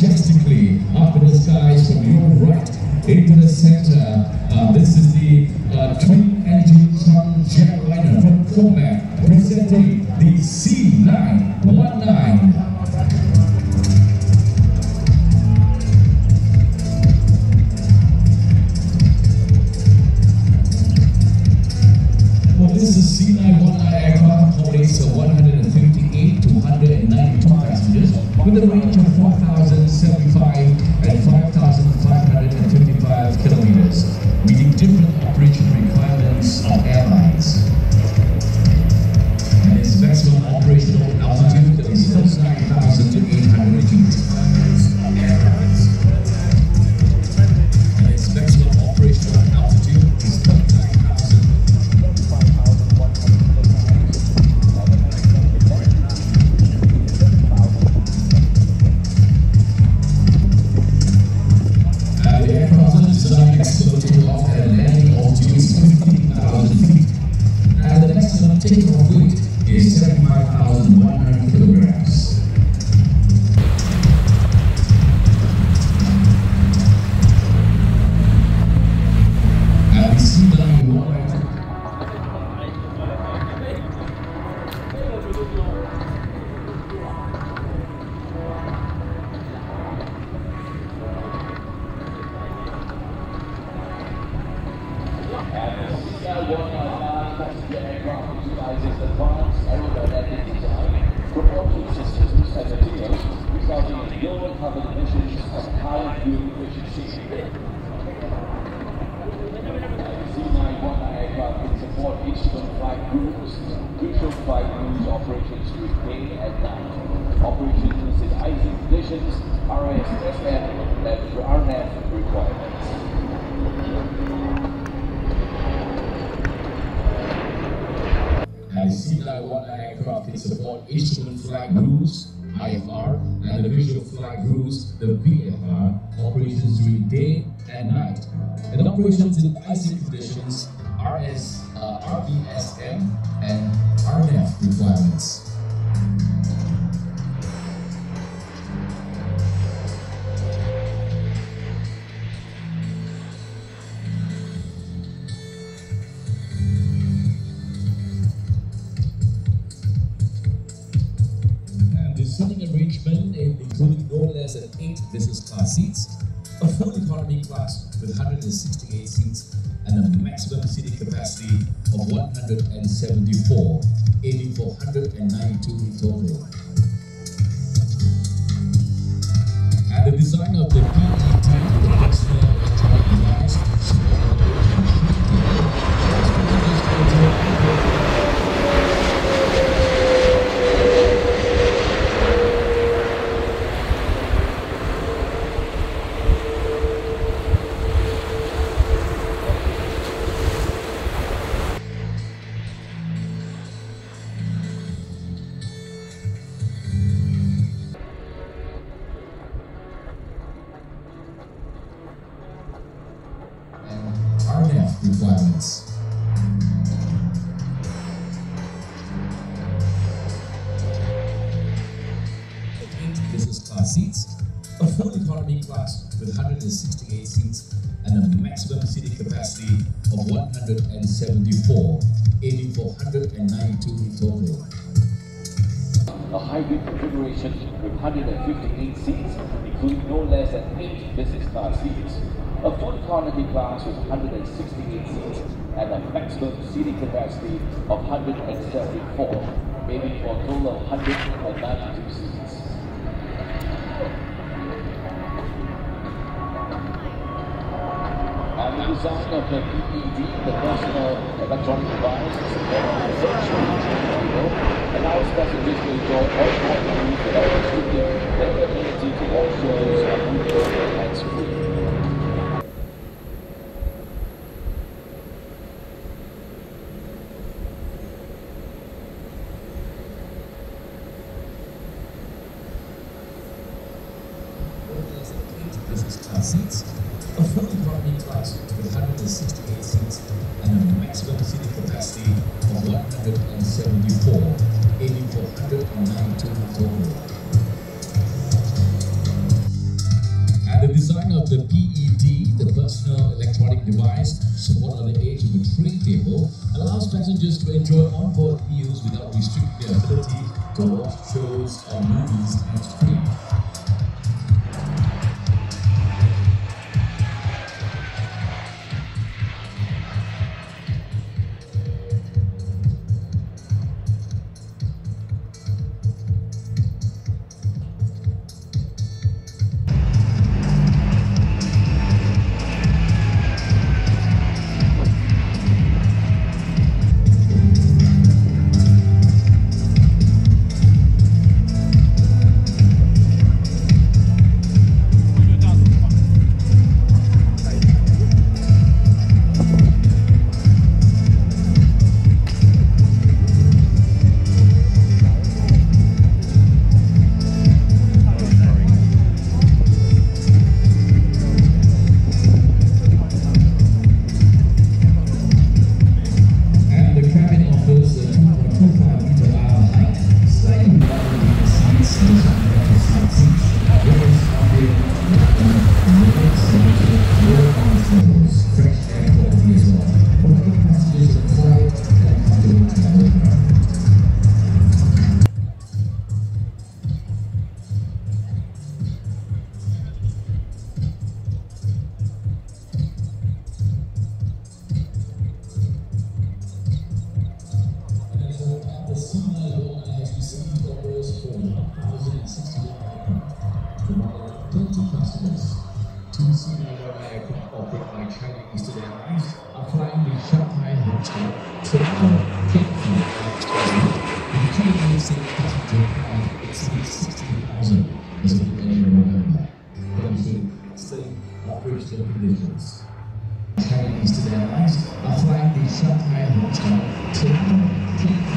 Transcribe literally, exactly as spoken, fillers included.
majestically up in the skies from your right into the center. Uh, this is the uh, twin-engine jetliner from Comac, presenting the C nine one nine. Well, this is C nine one nine aircraft, accommodates one hundred fifty-eight to one hundred ninety-two passengers with a range of four thousand seventy-five and five thousand five hundred fifty-five kilometers, meeting different operation requirements of airlines. And its maximum operational altitude is thirty-nine thousand eight hundred feet. And its maximum operational altitude is thirty-nine thousand. Uh, the aircraft is designed to take off at a landing altitude is fifteen thousand feet, and the maximum takeoff weight is seventy-five thousand one hundred kilograms. And the C nine one nine passenger aircraft utilizes advanced aerodynamic design, propulsion systems and materials, resulting in lower carbon emissions and higher fuel efficiency. C nine one nine aircraft can support instrument flight crews, crucial flight crews operations during day and night, operations in icing conditions, R I S S N and R N F requirements. The C nine one nine aircraft can support instrument flight crews, I F R, and the visual flight crews, the V F R, operations during day and night, and operations in icing conditions, R S, uh, R V S M, and R N F requirements. Seating arrangement including no less than eight business class seats, a full economy class with one hundred sixty-eight seats, and a maximum seating capacity of one hundred seventy-four, aiming for one hundred ninety-two in total. And the design of the P E T, the personal electronic device, R N F requirements. Eight business class seats, a full economy class with one hundred sixty-eight seats, and a maximum seating capacity of one hundred seventy-four, aiming for one hundred ninety-two in total. A hybrid configuration with one hundred fifty-eight seats, including no less than eight business class seats, a full economy class with one hundred sixty-eight seats, and a maximum seating capacity of one hundred seventy-four, aiming for a total of one hundred ninety-two seats. And the design of the P E D, the personal electronic device, is allows passengers to enjoy all four movies without restricting their ability to watch shows on window and screen. Business class seats, a full economy class with one hundred sixty-eight seats, and a maximum seating capacity of one hundred seventy-four, aiming for one hundred ninety-two total. of the P E D, the personal electronic device, support on the edge of a tray table, allows passengers to enjoy onboard meals without restricting their ability to watch shows or movies hands-free. The C nine one nine has received orders for one thousand sixty-one aircraft from more than thirty customers. Two C nine one nine aircraft operated by China Eastern Airlines are flying the Shanghai Hotel, Toronto, Cape Town, and Australia, with cumulative sales passenger count exceeding sixteen thousand as of the end of November, demonstrating safe operational conditions. China Eastern Airlines are flying the Shanghai Hotel, Toronto, Cape Town,